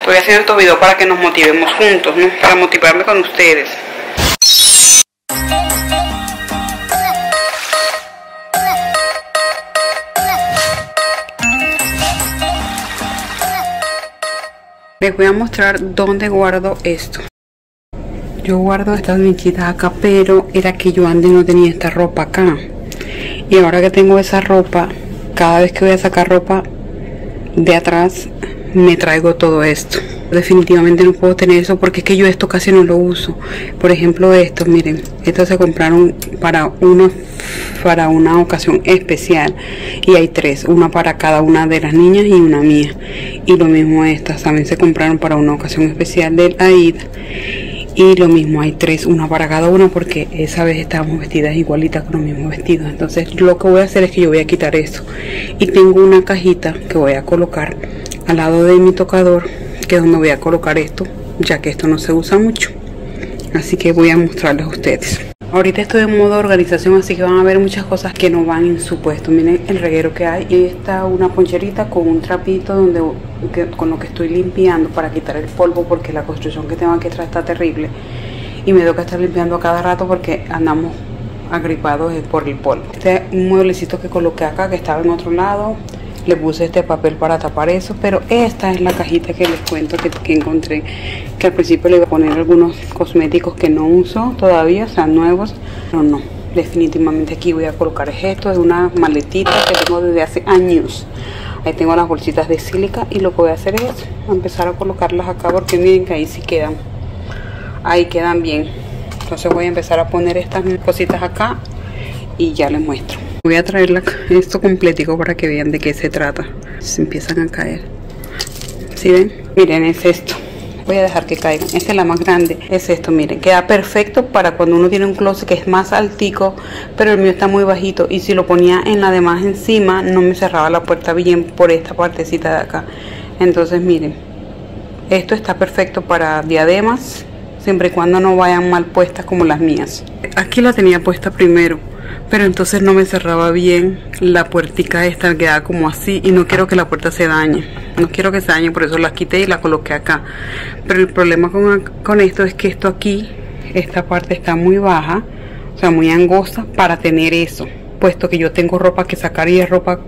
Estoy haciendo estos videos para que nos motivemos juntos, ¿no? Para motivarme con ustedes. Les voy a mostrar dónde guardo esto. Yo guardo estas vinchitas acá, pero era que yo antes no tenía esta ropa acá. Y ahora que tengo esa ropa, cada vez que voy a sacar ropa de atrás, me traigo todo esto. Definitivamente no puedo tener eso porque es que yo esto casi no lo uso. Por ejemplo estos, miren, estos se compraron para una ocasión especial y hay 3, una para cada una de las niñas y una mía. Y lo mismo estas también se compraron para una ocasión especial del Aida. Y lo mismo, hay 3, una para cada una, porque esa vez estábamos vestidas igualitas con los mismos vestidos. Entonces lo que voy a hacer es que yo voy a quitar eso. Y tengo una cajita que voy a colocar al lado de mi tocador, que es donde voy a colocar esto, ya que esto no se usa mucho. Así que voy a mostrarles a ustedes. Ahorita estoy en modo organización, así que van a ver muchas cosas que no van en su puesto. Miren el reguero que hay. Y está una poncherita con un trapito con lo que estoy limpiando para quitar el polvo, porque la construcción que tengo aquí atrás está terrible. Y me toca estar limpiando a cada rato porque andamos agripados por el polvo. Este es un mueblecito que coloqué acá, que estaba en otro lado. Le puse este papel para tapar eso, pero esta es la cajita que les cuento que encontré, que al principio le iba a poner algunos cosméticos que no uso todavía, o sea, nuevos, pero no, definitivamente aquí voy a colocar esto. Es una maletita que tengo desde hace años. Ahí tengo las bolsitas de sílica y lo que voy a hacer es empezar a colocarlas acá, porque miren que ahí sí quedan, ahí quedan bien. Entonces voy a empezar a poner estas cositas acá y ya les muestro. Voy a traer esto completico para que vean de qué se trata. Se empiezan a caer. ¿Sí ven? Miren, es esto. Voy a dejar que caigan. Esta es la más grande. Es esto, miren. Queda perfecto para cuando uno tiene un closet que es más altico, pero el mío está muy bajito. Y si lo ponía en la de más encima, no me cerraba la puerta bien por esta partecita de acá. Entonces, miren. Esto está perfecto para diademas, siempre y cuando no vayan mal puestas como las mías. Aquí la tenía puesta primero, pero entonces no me cerraba bien la puertica esta, quedaba como así, y no quiero que la puerta se dañe, no quiero que se dañe, por eso la quité y la coloqué acá. Pero el problema con esto es que esto aquí, esta parte está muy baja, o sea, muy angosta para tener eso, puesto que yo tengo ropa que sacar y es ropa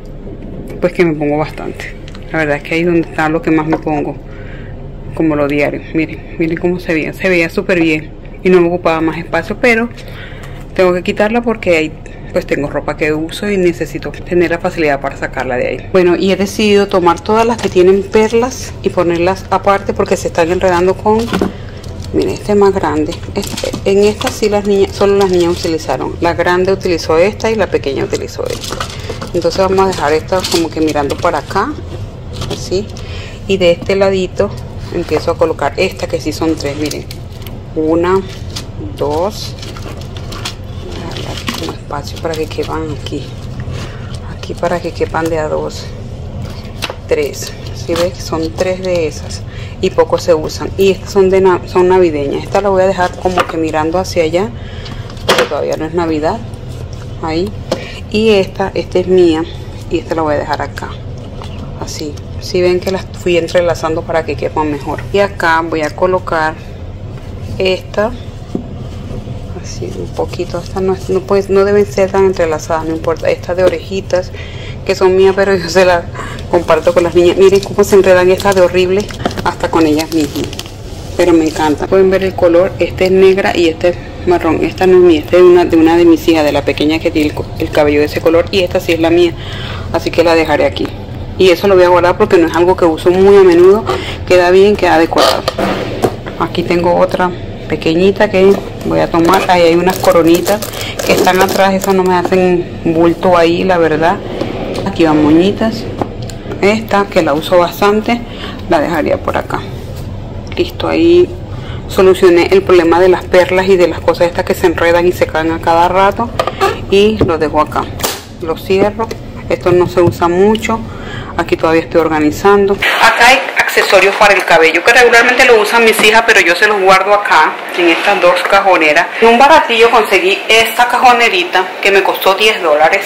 pues que me pongo bastante. La verdad es que ahí es donde está lo que más me pongo, como lo diario. Miren cómo se veía súper bien y no me ocupaba más espacio, pero tengo que quitarla porque ahí pues tengo ropa que uso y necesito tener la facilidad para sacarla de ahí. Bueno, y he decidido tomar todas las que tienen perlas y ponerlas aparte porque se están enredando con... Miren, este es más grande. En esta sí solo las niñas utilizaron. La grande utilizó esta y la pequeña utilizó esta. Entonces vamos a dejar esta como que mirando para acá, así. Y de este ladito empiezo a colocar esta, que sí son 3, miren. 1, 2... espacio para que quepan aquí para que quepan de a 2, 3. Si ves, son 3 de esas y pocos se usan, y estas son navideñas. Esta la voy a dejar como que mirando hacia allá porque todavía no es Navidad, ahí. Y esta es mía y esta la voy a dejar acá así. Si ven que las fui entrelazando para que quepan mejor. Y acá voy a colocar esta así un poquito. Estas no deben ser tan entrelazadas, no importa. Estas de orejitas que son mías, pero yo se las comparto con las niñas. Miren cómo se enredan estas de horrible hasta con ellas mismas, pero me encanta. Pueden ver el color. Esta es negra y esta es marrón. Esta no es mía, esta es de una de mis hijas, de la pequeña que tiene el cabello de ese color, y esta sí es la mía, así que la dejaré aquí. Y eso lo voy a guardar porque no es algo que uso muy a menudo. Queda bien, queda adecuado. Aquí tengo otra pequeñita que voy a tomar. Ahí hay unas coronitas que están atrás, esas no me hacen bulto ahí, la verdad. Aquí van moñitas. Esta que la uso bastante, la dejaría por acá. Listo, ahí solucioné el problema de las perlas y de las cosas estas que se enredan y se caen a cada rato, y lo dejo acá. Lo cierro. Esto no se usa mucho. Aquí todavía estoy organizando. Acá hay accesorios para el cabello que regularmente lo usan mis hijas, pero yo se los guardo acá en estas 2 cajoneras. En un baratillo conseguí esta cajonerita que me costó $10.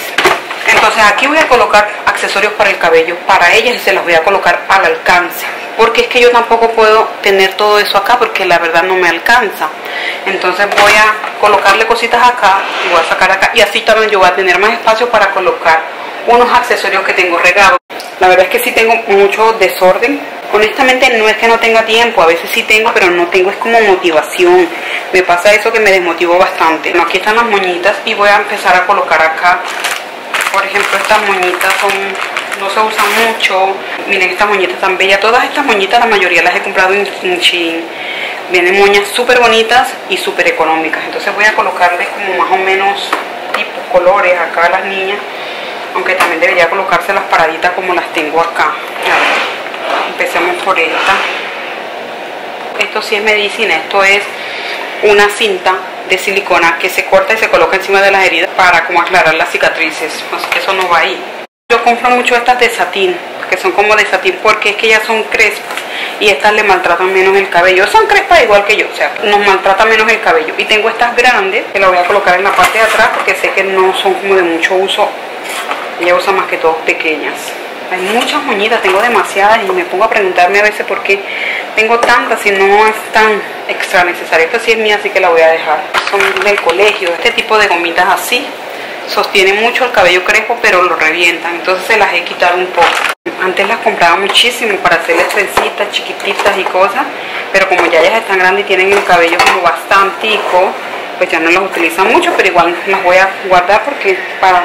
Entonces aquí voy a colocar accesorios para el cabello para ellas y se los voy a colocar al alcance. porque es que yo tampoco puedo tener todo eso acá porque la verdad no me alcanza. Entonces voy a colocarle cositas acá y voy a sacar acá, y así también yo voy a tener más espacio para colocar unos accesorios que tengo regados. La verdad es que sí tengo mucho desorden. Honestamente no es que no tenga tiempo, a veces sí tengo, pero no tengo, es como motivación. Me pasa eso que me desmotivó bastante. Bueno, aquí están las moñitas y voy a empezar a colocar acá. Por ejemplo, estas moñitas no se usan mucho. Miren estas moñitas tan bellas. Todas estas moñitas, la mayoría las he comprado en Shein. Vienen moñas súper bonitas y súper económicas. Entonces voy a colocarles como más o menos tipo colores acá a las niñas. Aunque también debería colocarse las paraditas como las tengo acá. A ver, empecemos por esta. Esto sí es medicina. Esto es una cinta de silicona que se corta y se coloca encima de las heridas para como aclarar las cicatrices. Así que eso no va ahí. Yo compro mucho estas de satín, que son como de satín, porque es que ellas son crespas y estas le maltratan menos el cabello. Son crespas igual que yo, o sea, nos maltrata menos el cabello. Y tengo estas grandes que las voy a colocar en la parte de atrás porque sé que no son como de mucho uso. Ella usa más que todo pequeñas. Hay muchas moñitas, tengo demasiadas y me pongo a preguntarme a veces por qué tengo tantas si no es tan extra necesaria. Esta sí es mía, así que la voy a dejar. Son del colegio. Este tipo de gomitas así sostienen mucho el cabello crespo, pero lo revientan. Entonces se las he quitado un poco. Antes las compraba muchísimo para hacerles trencitas chiquititas y cosas, pero como ya ellas están grandes y tienen el cabello como bastantico, pues ya no las utilizan mucho, pero igual las voy a guardar porque para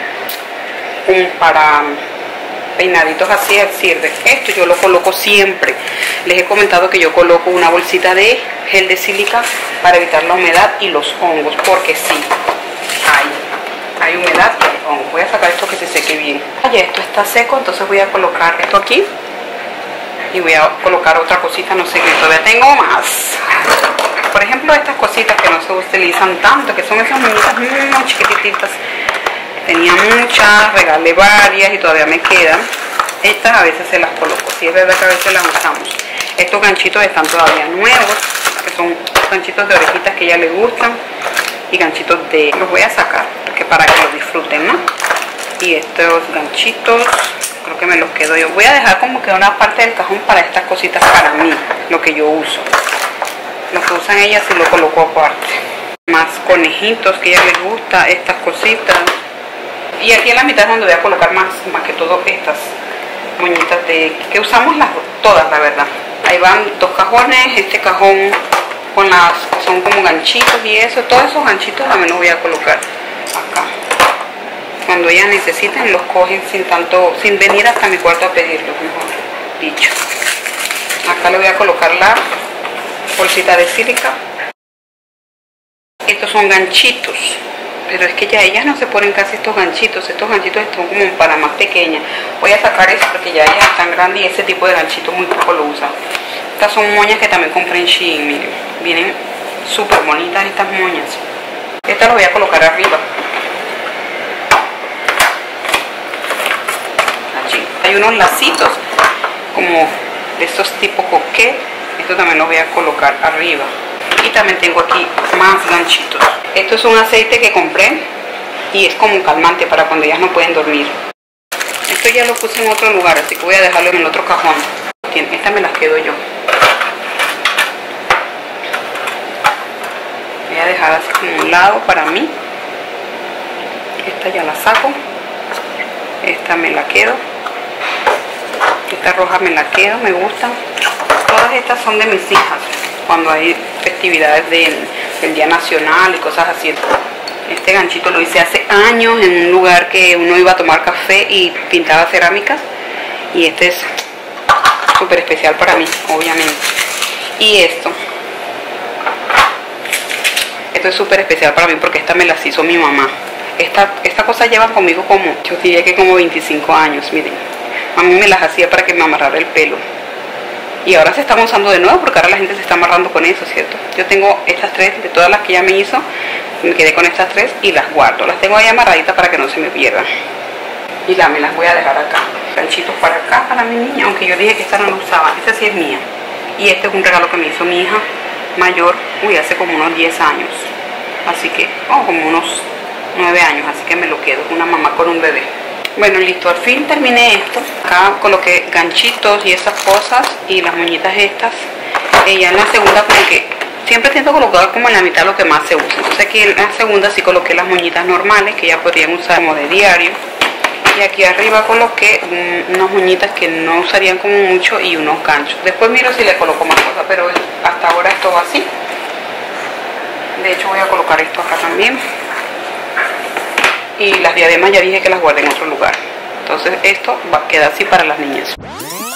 peinaditos así sirve. Esto yo lo coloco siempre. Les he comentado que yo coloco una bolsita de gel de sílica para evitar la humedad y los hongos, porque sí, hay humedad y hay hongos. Voy a sacar esto que se seque bien. Ya esto está seco, entonces voy a colocar esto aquí y voy a colocar otra cosita, no sé qué, todavía tengo más. Por ejemplo, estas cositas que no se utilizan tanto, que son esas muñecas muy chiquititas. Tenía muchas, regalé varias y todavía me quedan. Estas a veces se las coloco, sí es verdad que a veces las usamos. Estos ganchitos están todavía nuevos, que son ganchitos de orejitas que a ella le gustan. Y ganchitos los voy a sacar, porque para que los disfruten, ¿no? Y estos ganchitos, creo que me los quedo yo. Voy a dejar como que una parte del cajón para estas cositas para mí, lo que yo uso. Lo que usan ellas sí lo coloco aparte. Más conejitos que a ella les gusta, estas cositas. Y aquí en la mitad es donde voy a colocar más que todo estas moñitas que usamos todas, la verdad. Ahí van dos cajones, este cajón con las que son como ganchitos y eso. Todos esos ganchitos también los voy a colocar acá. Cuando ellas necesiten los cogen sin venir hasta mi cuarto a pedirlos, mejor dicho. Acá le voy a colocar la bolsita de sílica. Estos son ganchitos. Pero es que ya ellas no se ponen casi estos ganchitos están como para más pequeñas. Voy a sacar eso porque ya ellas están grandes y ese tipo de ganchitos muy poco lo usan. Estas son moñas que también compré en Shein, miren. Vienen súper bonitas estas moñas. Estas las voy a colocar arriba. Allí. Hay unos lacitos como de estos tipo coquet. Esto también lo voy a colocar arriba. Y también tengo aquí más ganchitos. Esto es un aceite que compré y es como un calmante para cuando ellas no pueden dormir. Esto ya lo puse en otro lugar, así que voy a dejarlo en el otro cajón. Esta me las quedo yo. Voy a dejar así como un lado para mí. Esta ya la saco. Esta me la quedo. Esta roja me la quedo, me gusta. Todas estas son de mis hijas. Cuando hay festividades del Día Nacional y cosas así. Este ganchito lo hice hace años en un lugar que uno iba a tomar café y pintaba cerámicas. Y este es súper especial para mí, obviamente. Y esto es súper especial para mí porque esta me las hizo mi mamá. Esta cosa llevan conmigo como, yo diría que como 25 años, miren. A mí me las hacía para que me amarrara el pelo. Y ahora se están usando de nuevo porque ahora la gente se está amarrando con eso, ¿cierto? Yo tengo estas tres, de todas las que ella me hizo, me quedé con estas tres y las guardo. Las tengo ahí amarraditas para que no se me pierdan. Y me las voy a dejar acá. Ganchitos para acá, para mi niña, aunque yo dije que esta no la usaba. Esta sí es mía. Y este es un regalo que me hizo mi hija mayor, hace como unos 10 años. Así que, como unos 9 años, así que me lo quedo. Una mamá con un bebé. Bueno, listo, al fin terminé esto. Acá coloqué ganchitos y esas cosas y las moñitas estas. Ya en la segunda como que siempre intento colocar como en la mitad lo que más se usa. Entonces aquí en la segunda sí coloqué las moñitas normales que ya podrían usar como de diario. Y aquí arriba coloqué unas moñitas que no usarían como mucho y unos ganchos. Después miro si le coloco más cosas, pero hasta ahora esto va así. De hecho voy a colocar esto acá también. Y las diademas ya dije que las guardé en otro lugar. Entonces esto va a quedar así para las niñas.